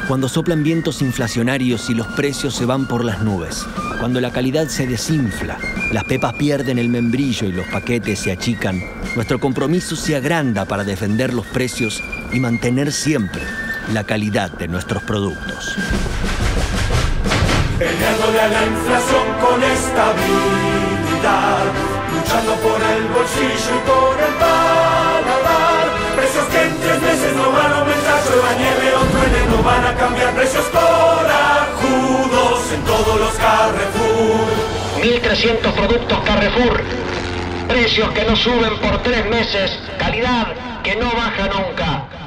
Cuando soplan vientos inflacionarios y los precios se van por las nubes. Cuando la calidad se desinfla, las pepas pierden el membrillo y los paquetes se achican, nuestro compromiso se agranda para defender los precios y mantener siempre la calidad de nuestros productos. Peleándole a la inflación con estabilidad, luchando por el bolsillo y por el paladar. Precios que en 3 meses no van a aumentar, llueva, nieve o truene, no van a cambiar. Precios corajudos en todos los Carrefour. 1.300 productos Carrefour. Precios que no suben por 3 meses. Calidad que no baja nunca.